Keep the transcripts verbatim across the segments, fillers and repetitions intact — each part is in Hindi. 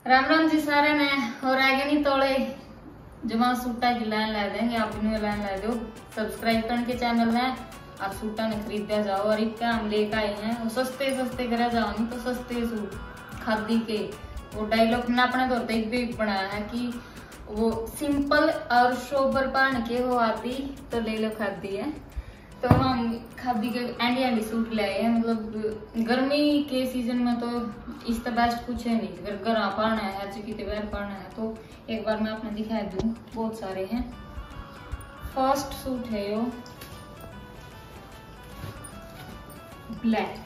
राम राम जी सारे ने और आगे नहीं तोड़े जमा सूटा की लाइन ला देंगे आप इन्हें लाइन ला दो सब्सक्राइब करने के चैनल में आप सूटा ने खरीदा जाओ और इतना हम लेकर आए हैं वो सस्ते सस्ते करा जाओ नहीं तो सस्ते सूट खादी के वो डायलॉग ने अपने तौर पर एक भी बनाया है कि वो सिंपल और सोबर पहन के वो आती तो ले लो खादी है। तो हम खादी के एंडी एंडी सूट ले आए हैं। मतलब गर्मी के सीजन में तो इससे बेस्ट कुछ है नहीं। अगर गरा पहना है हर जगह के बाहर पहना है तो एक बार मैं आपने दिखा दूं, बहुत सारे हैं। फर्स्ट सूट है यो ब्लैक,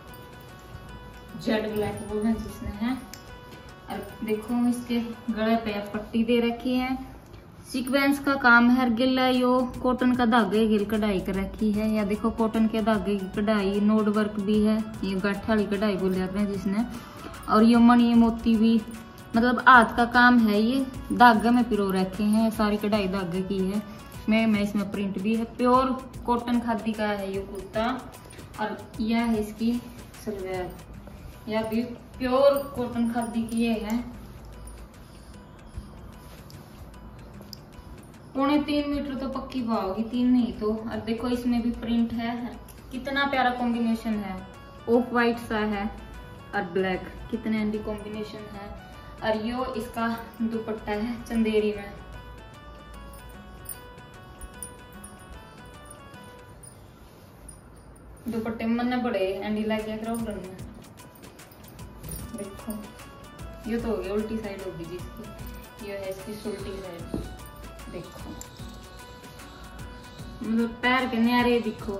जेड ब्लैक बोलते हैं जिसने है। और देखो इसके गले पे पट्टी दे रखी है, सीक्वेंस का काम है। गिला यो कॉटन का धागे गिल कढ़ाई कर रखी है। या देखो कॉटन के धागे की कढ़ाई, नोड वर्क भी है, ये गाठ वाली कढ़ाई बोल जाते हैं जिसने। और ये मणि मोती भी, मतलब हाथ का काम है। ये धागे में पिरो रखे हैं, सारी कढ़ाई धागे की है। मैं मैं इसमें प्रिंट भी है। प्योर कॉटन खादी का है ये कुर्ता। और यह है इसकी सलवार, यह भी प्योर कॉटन खादी की है। पौने तीन मीटर तो पक्की पाओगी, तीन नहीं तो। और देखो इसमें भी प्रिंट है, कितना प्यारा कॉम्बिनेशन है। ऑफ वाइट सा है और ब्लैक, कितने एंडी कॉम्बिनेशन है। और यो इसका दुपट्टा है चंदेरी में। दुपट्टे में मन बड़े एंडी लग गया क्राउडर में। देखो ये तो हो गई उल्टी साइड होगी जिसकी, ये है इसकी उल्टी साइड। देखो मतलब पैर के न्यारे दिखो,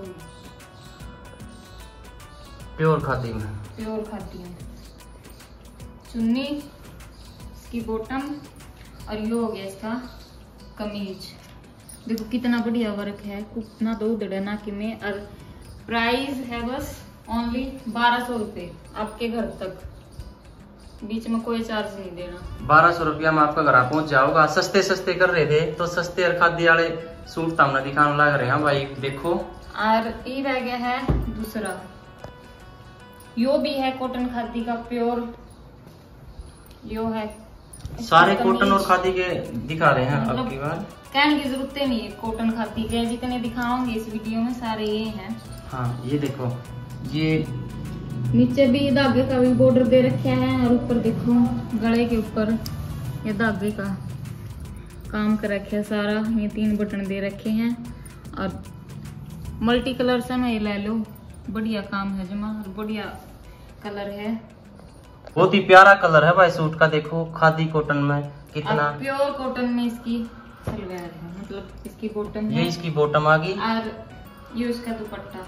प्योर खादी में, प्योर खादी में। चुन्नी, इसकी बॉटम और ये हो गया इसका कमीज। देखो कितना बढ़िया वर्क है, कितना दो उधड़ा ना कि में। और प्राइस है बस ओनली बारह सौ रुपये आपके घर तक, बीच में कोई चार्ज नहीं देना। बारह सौ रुपया में आपका घर पहुंच जाओगा। सस्ते सस्ते कर रहे थे तो सस्ते और खादी वाले सूट सामने दिखाने लग रहे हैं भाई। देखो और ये रह गया है दूसरा, यो भी है कॉटन खादी का प्योर। यो है सारे कॉटन और खादी के दिखा रहे हैं। मतलब अब की बार कहने की जरूरत नहीं है, कॉटन खादी के जितने दिखाओगे इस वीडियो में सारे ये हैं। हाँ ये देखो, ये नीचे भी धागे का भी बॉर्डर दे रखे हैं। और ऊपर देखो गले के ऊपर ये धागे का काम कर रखे है सारा। ये तीन बटन दे रखे हैं और मल्टी कलर से ना ये ले लो, बढ़िया काम है जमा, बढ़िया कलर है। बहुत ही प्यारा कलर है भाई सूट का। देखो खादी कॉटन में कितना प्योर कॉटन में इसकी सलवार है, मतलब इसकी बॉटम है। ये इसकी बॉटम आ गई और ये उसका दुपट्टा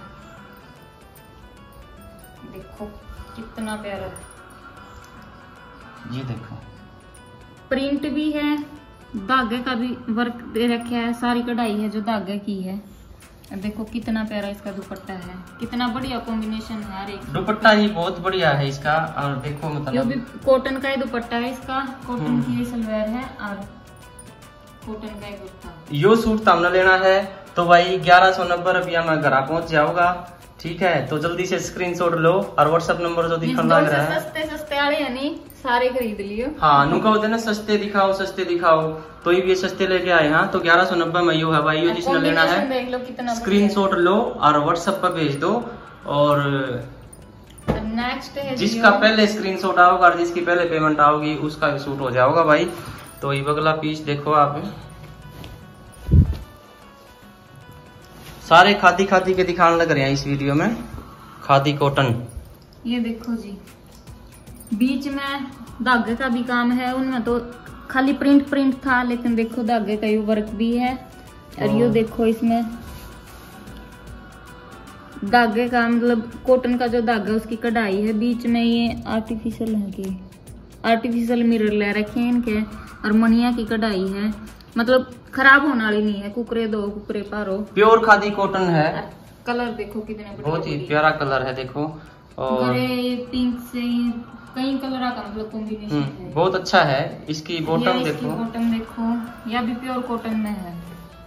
देखो कितना प्यारा। ये देखो प्रिंट भी है, धागे का भी वर्क दे रखा है, सारी कढ़ाई है जो धागे की है। देखो कितना प्यारा इसका दुपट्टा है, कितना बढ़िया कॉम्बिनेशन है। हर एक दुपट्टा ही बहुत बढ़िया है इसका। और देखो ये मतलब भी कॉटन का ही दुपट्टा है इसका, कॉटन की सलवार है और कॉटन का ही कुर्ता। यो सूट सामने लेना है तो भाई ग्यारह सौ नब्बे रुपया में घर पहुंच जाओगा। ठीक है, तो जल्दी से स्क्रीनशॉट लो और व्हाट्सएप नंबर जो दिखा लग रहा है। सस्ते सस्ते वाले है नहीं, सारे खरीद लियो। हाँ नुका होते ना सस्ते दिखाओ सस्ते दिखाओ, तो ये सस्ते लेके आए। हाँ तो ग्यारह सौ नब्बे में यो है भाई। यो जिसने लेना है स्क्रीनशॉट लो और व्हाट्सएप पर भेज दो। और नेक्स्ट है जिसका पहले स्क्रीनशॉट आओगा और जिसकी पहले पेमेंट आओगी उसका सूट हो जाओगा भाई। तो ये अगला पीस देखो आप, सारे खादी खादी के दिखाने लग रहे हैं इस वीडियो में। खादी कॉटन, ये देखो जी, बीच में धागे का भी काम है। उनमें तो खाली प्रिंट प्रिंट था, लेकिन देखो धागे का ये वर्क भी है। और ये देखो इसमें धागे का, मतलब कॉटन का जो धागा उसकी कढ़ाई है। बीच में ये आर्टिफिशियल है कि आर्टिफिशियल मिरर ले रखे हैं इनके। और मनिया की कढ़ाई है, मतलब खराब होने वाली नहीं है। कुकरे दो कुकरे पारो, प्योर खादी कॉटन है। कलर देखो कितने बड़े, बहुत ही प्यारा कलर है देखो। और ग्रे पिंक से कई कलर का मतलब कॉम्बिनेशन है, बहुत अच्छा है। इसकी बॉटम देखो, बॉटम देखो, यह भी प्योर कॉटन में है।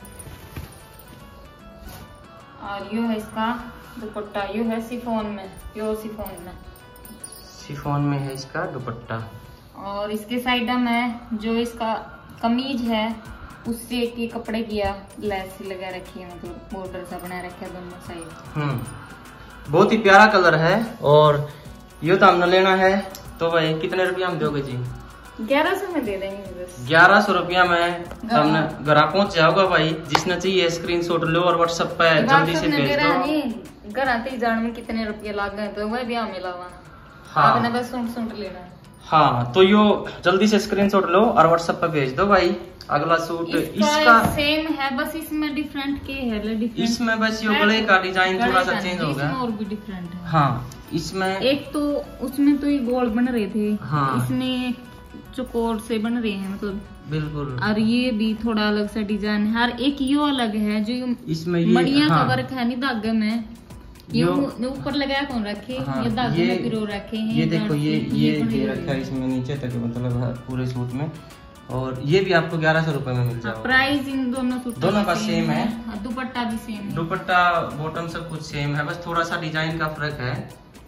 और यो है इसका दुपट्टा, यो है शिफॉन में, प्योर शिफॉन में। शिफॉन में है इसका दुपट्टा। और इसके साइड में जो इसका कमीज है उससे के कपड़े किया लेस लगा रखी है, मतलब बॉर्डर सा बना रखा है दोनों साइड। हम्म बहुत ही प्यारा कलर है। और ये तो हमने लेना है तो भाई कितने रुपया हम दोगे जी? ग्यारह सौ में दे देंगे बस। ग्यारह सौ रुपया में हमने घर पहुंच जाओगा भाई। जिसने चाहिए स्क्रीनशॉट लो और व्हाट्सएप पे जल्दी से भेज दो। घर आते ही जान में कितने रुपये लग गए तो वह भी हमें लावा। हाँ आपने बस सूट सूट लेना है। हाँ तो यो जल्दी से स्क्रीनशॉट लो और व्हाट्सएप पे भेज दो भाई। अगला सूट इसका, इसका सेम है, बस इसमें डिफरेंट के है डिफरेंट। इसमें बस यो गले का डिजाइन थोड़ा सा चेंज हो गया और भी डिफरेंट है। हाँ इसमें एक तो उसमें तो ये गोल बन रहे थे, हाँ इसमें चौकोर से बन रहे हैं मतलब बिल्कुल। और ये भी थोड़ा अलग सा डिजाइन है। हर एक यो अलग है जो इसमें मड़िया हाँ, का वर्क है नहीं धागे में ये ऊपर लगाया कौन रखे हाँ, ये धागे में पिरो रखे हैं। ये देखो ये ये ये रखा है इसमें नीचे तक मतलब पूरे सूट में। और ये भी आपको ग्यारह सौ रुपए में मिल जाएगा। प्राइस इन दोनों सूट दोनों का सेम है, दुपट्टा भी सेम है, दुपट्टा बॉटम सब कुछ सेम है, बस थोड़ा सा डिजाइन का फर्क है।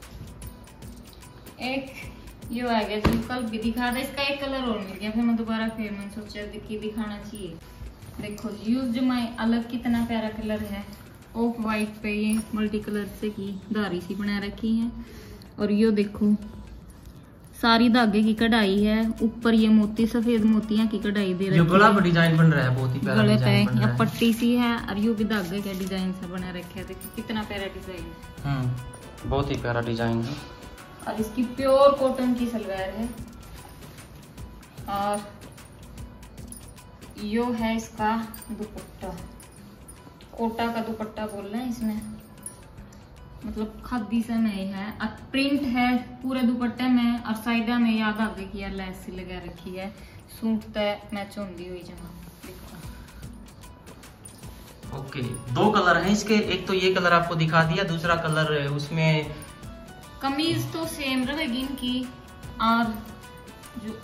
एक ये आ गया जो कल भी दिखा था, इसका एक कलर और मिल गया फिर मैं दोबारा फिर मैंने सोचा कि दिखाना चाहिए। देखो यूज जो मैं अलग कितना प्यारा कलर है, ऑफ वाइट पे ये मल्टी कलर से की धारी सी बना रखी है। और ये देखो सारी धागे की कढ़ाई है, ऊपर ये मोती सफेद मोतियां की कढ़ाई दे रही है। गला पर डिजाइन बन रहा है, बहुत ही प्यारा डिजाइन बन रहा है। पट्टी सी है और ये भी धागे का डिजाइन सा बना रखा है। देखो कितना प्यारा डिजाइन है। हम्म बहुत ही प्यारा डिजाइन है। और इसकी प्योर कॉटन की सलवार है। और यो है इसका दुपट्टा, कोटा का दुपट्टा बोल रहे हैं इसमें, मतलब खादी से नहीं है। और प्रिंट है पूरे दुपट्टे में और साइड में याद धागे की लेस सी लगा रखी है। सूट तय मैच होंदी हुई जमा। ओके दो कलर हैं इसके, एक तो ये कलर आपको दिखा दिया, दूसरा कलर उसमें कमीज तो सेम रहेगी इनकी और जो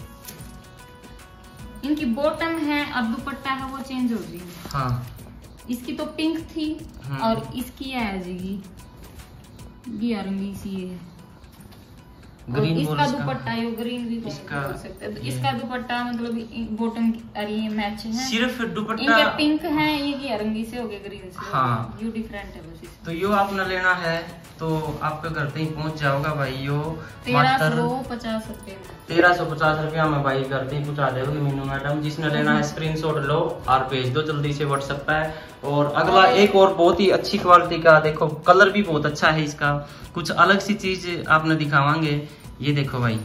इनकी बॉटम है और दुपट्टा है वो चेंज हो जाएगी। हाँ इसकी तो पिंक थी और इसकी आ जाएगी रंगी सी है। ग्रीन इसका दुपट्टा ये ग्रीन भी इसका बोल सकते हैं। तो इसका दुपट्टा मतलब बॉटम ये मैच है, सिर्फ दुपट्टा इनके पिंक है, ये की रंगी से हो गया ग्रीन से। हाँ यू डिफरेंट है बस। तो यो आपने लेना है तो आपके घर पे ही पहुंच जाओगा भाई। यो तेरह सौ पचास रुपए तेरह सौ पचास रुपया में भाई घर पे ही पहुंचा देगी मीनू मैडम। जिसने लेना है स्क्रीनशॉट लो और भेज दो जल्दी से व्हाट्सएप पे। और अगला एक और बहुत ही अच्छी क्वालिटी का, देखो कलर भी बहुत अच्छा है इसका, कुछ अलग सी चीज आपने दिखावांगे। ये देखो भाई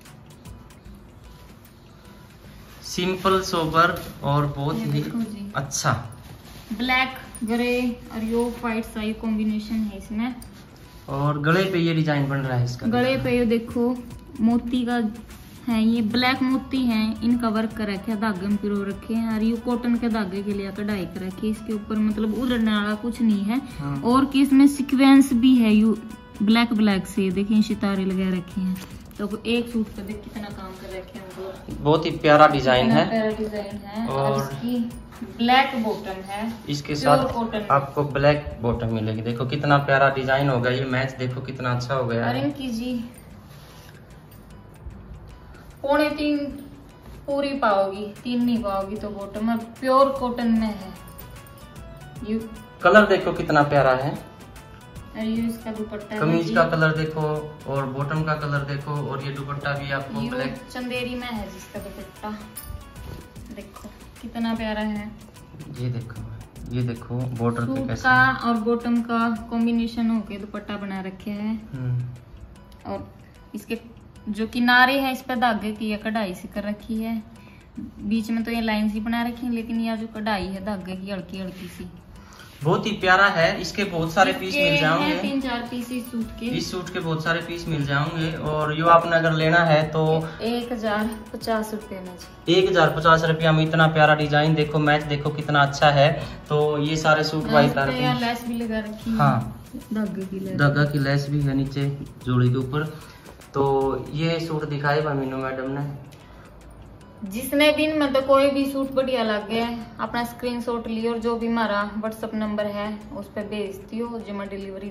सिंपल सोबर और बहुत ही अच्छा ब्लैक ग्रे और यो व्हाइट सा ये कॉम्बिनेशन है इसमें। और गले पे ये डिजाइन बन रहा है इसका। गले पे ये देखो मोती का है, ये ब्लैक मोती है, इनका वर्क कर रखे है, धागे में पिरो रखे हैं। और ये कॉटन के धागे के लिए कढ़ाई कर रखी है इसके ऊपर, मतलब उड़ने वाला कुछ नहीं है। हाँ। और कि इसमें सीक्वेंस भी है यू ब्लैक ब्लैक से, देखिए सितारे लगा रखे हैं। तो एक सूट पे देख कितना काम कर रखे हैं, बहुत ही प्यारा डिजाइन है। प्यारा डिजाइन है। और, और इसकी ब्लैक बॉटम है, इसके साथ आपको ब्लैक बॉटम मिलेगी। देखो कितना प्यारा डिजाइन होगा, ये मैच देखो कितना अच्छा हो गया है। इनकी जी पौने तीन पूरी पाओगी, तीन नहीं पाओगी तो बॉटम है, प्योर कॉटन में है। यू कलर देखो कितना प्यारा है। और ये इसका दुपट्टा, कमीज का कलर देखो और बॉटम का कलर देखो। और ये दुपट्टा भी आपको ब्लैक चंदेरी में है जिसका दुपट्टा देखो कितना प्यारा है। ये देखो ये देखो बॉर्डर पे कैसे का और बॉटम का कॉम्बिनेशन होके दुपट्टा बना रखे है। और इसके जो किनारे है इस पे धागे की या कढ़ाई सी कर रखी है, बीच में तो ये लाइन सी बना रखी है, लेकिन यह जो कढ़ाई है धागे की हल्की हल्की सी, बहुत ही प्यारा है। इसके बहुत सारे पीस मिल जाएंगे, तीन चार पीस इस सूट के इस सूट के बहुत सारे पीस मिल जाएंगे। और यो आपने अगर लेना है तो एक हजार पचास रुपए में एक हजार पचास रुपया में इतना प्यारा डिजाइन देखो, मैच देखो कितना अच्छा है। तो ये सारे सूट भाई लेस भी लगा रखी है। हाँ धागे की लेस, धागा की लेस भी है नीचे जोड़ी के ऊपर। तो ये सूट दिखाई मीनू मैडम ने। जिसने भी मतलब कोई भी सूट बढ़िया लग गया अपना स्क्रीनशॉट लियो और जो भी हमारा व्हाट्सएप नंबर है उस पर भेजती हो, जो मैं डिलीवरी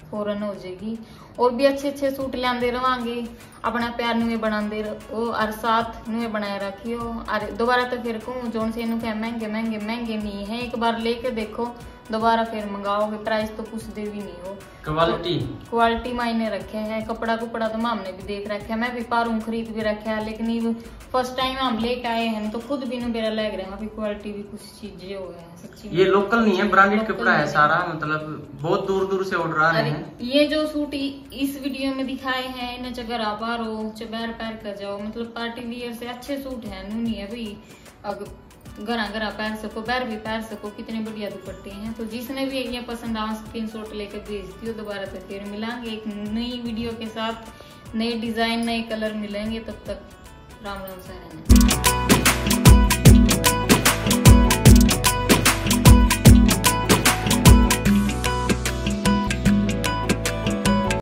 फौरन हो जाएगी। और भी अच्छे अच्छे सूट लाते रवांगे, अपना प्यार नुए बनाते रहो और साथ नुए बनाए रखियो। और दोबारा तो फिर कहूँ जोन से इन्हों महंगे महंगे महंगे नहीं है, एक बार लेके देखो दोबारा फिर मंगाओगे, प्राइस तो कुछ दे भी नहीं हो। क्वालिटी क्वालिटी मायने रखे हैं, कपड़ा कुपड़ा तो हमने भी देख रखा है, मैं भी पारूं खरीद भी रखा है, लेकिन फर्स्ट टाइम हम लेके आए हैं तो खुद भी मेरा लग रहा है क्वालिटी भी कुछ चीजें हो गए हैं सच्ची। ये लोकल नहीं है, ब्रांडेड कपड़ा है सारा, मतलब बहुत दूर दूर से ऑर्डर आ रहे हैं। ये जो सूट इस वीडियो में दिखाए हैं इन्हें चगर आप रो चबैर पैर कर जाओ, मतलब पार्टी वियर से अच्छे सूट है नहीं है भाई, अगर घरा घरा पैर सको बैर भी पैर सको, कितने बढ़िया दुपट्टे हैं। तो जिसने भी ये पसंद आवा स्क्रीन शॉट लेकर भेज दियो, दोबारा तो फिर मिलेंगे एक नई वीडियो के साथ, नए डिजाइन नए कलर मिलेंगे, तब तक राम राम सा रहना।